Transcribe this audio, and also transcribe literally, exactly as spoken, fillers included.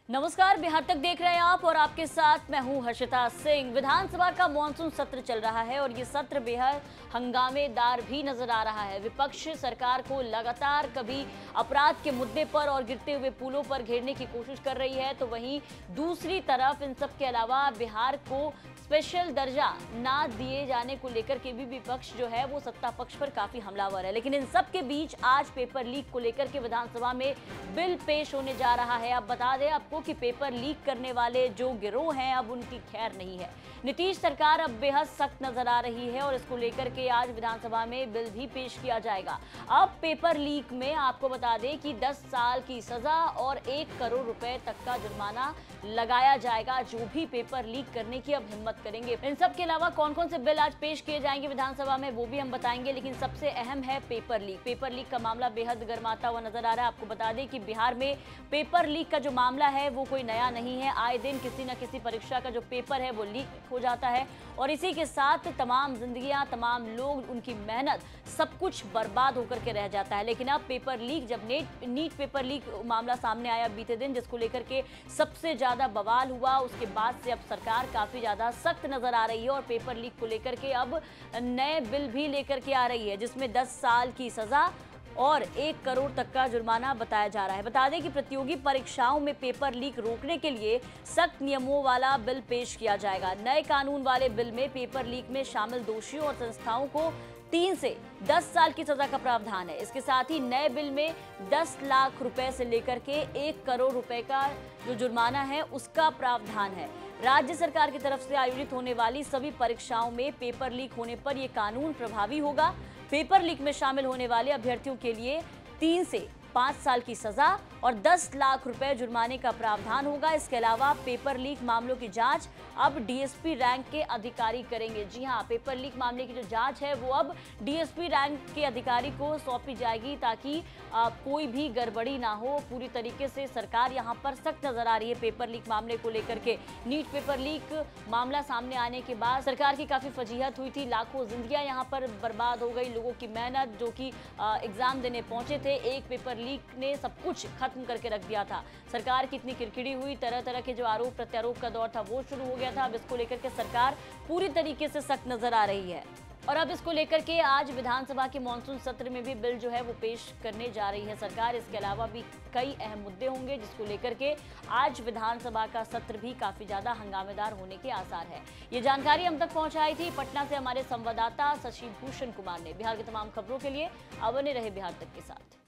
नमस्कार, बिहार तक देख रहे हैं आप और आपके साथ मैं हूं हर्षिता सिंह। विधानसभा का मॉनसून सत्र चल रहा है और ये सत्र बेहद हंगामेदार भी नजर आ रहा है। विपक्ष सरकार को लगातार कभी अपराध के मुद्दे पर और गिरते हुए पुलों पर घेरने की कोशिश कर रही है, तो वहीं दूसरी तरफ इन सब के अलावा बिहार को स्पेशल दर्जा ना दिए जाने को लेकर के भी विपक्ष जो है वो सत्ता पक्ष पर काफी हमलावर है। लेकिन इन सब के बीच आज पेपर लीक को लेकर के विधानसभा में बिल पेश होने जा रहा है। अब बता दें आपको कि पेपर लीक करने वाले जो गिरोह हैं अब उनकी खैर नहीं है। नीतीश सरकार अब बेहद सख्त नजर आ रही है और इसको लेकर के आज विधानसभा में बिल भी पेश किया जाएगा। अब पेपर लीक में आपको बता दें कि दस साल की सजा और एक करोड़ रुपए तक का जुर्माना लगाया जाएगा जो भी पेपर लीक करने की अब हिम्मत करेंगे। इन सब के अलावा कौन कौन से बिल आज पेश किए जाएंगे विधानसभा में वो भी हम बताएंगे, लेकिन सबसे अहम है पेपर लीक। पेपर लीक का मामला बेहद गर्माता हुआ नजर आ रहा है। आपको बता दें कि बिहार में पेपर लीक का जो मामला है वो कोई नया नहीं है। आए दिन किसी न किसी परीक्षा का जो पेपर है वो लीक हो जाता है और इसी के साथ तमाम जिंदगियां, तमाम लोग, उनकी मेहनत, सब कुछ बर्बाद होकर के रह जाता है। लेकिन अब पेपर लीक, जब नेट नीट पेपर लीक मामला सामने आया बीते दिन, जिसको लेकर के सबसे ज्यादा बवाल हुआ, उसके बाद से अब सरकार काफी ज्यादा सख्त नजर आ रही है और पेपर लीक को लेकर के अब नए बिल भी लेकर के आ रही है, जिसमें दस साल की सजा और एक करोड़ तक का जुर्माना बताया जा रहा है। बता दें कि प्रतियोगी परीक्षाओं में पेपर लीक रोकने के लिए सख्त नियमों वाला बिल पेश किया जाएगा। नए कानून वाले बिल में पेपर लीक में शामिल दोषियों और संस्थाओं को तीन से दस साल की सजा का प्रावधान है। इसके साथ ही नए बिल में दस लाख रुपए से लेकर के एक करोड़ रुपए का जो जुर्माना है उसका प्रावधान है। राज्य सरकार की तरफ से आयोजित होने वाली सभी परीक्षाओं में पेपर लीक होने पर यह कानून प्रभावी होगा। पेपर लीक में शामिल होने वाले अभ्यर्थियों के लिए तीन से पाँच साल की सजा और दस लाख रुपए जुर्माने का प्रावधान होगा। इसके अलावा पेपर लीक मामलों की जांच अब डीएसपी रैंक के अधिकारी करेंगे। जी हां, पेपर लीक मामले की जो जांच है वो अब डीएसपी रैंक के अधिकारी को सौंपी जाएगी ताकि आ, कोई भी गड़बड़ी ना हो। पूरी तरीके से सरकार यहां पर सख्त नजर आ रही है पेपर लीक मामले को लेकर के। नीट पेपर लीक मामला सामने आने के बाद सरकार की काफी फजीहत हुई थी, लाखों जिंदगियां यहाँ पर बर्बाद हो गई, लोगों की मेहनत, जो कि एग्जाम देने पहुंचे थे। एक पेपर लीक ने सब कुछ खत्म करके रख दिया था। सरकार की इतनी किरकिरी हुई, तरह तरह के जो आरोप प्रत्यारोप का दौर था वो शुरू हो गया था। अब इसको लेकर के सरकार पूरी तरीके से सख्त नजर आ रही है और अब इसको लेकर के आज विधानसभा के मॉनसून सत्र में भी बिल जो है वो पेश करने जा रही है सरकार। इसके अलावा भी कई अहम मुद्दे होंगे जिसको लेकर के आज विधानसभा का सत्र भी काफी ज्यादा हंगामेदार होने के आसार है। ये जानकारी हम तक पहुंचाई थी पटना से हमारे संवाददाता शशि भूषण कुमार ने। बिहार की तमाम खबरों के लिए अब बने रहे बिहार तक के साथ।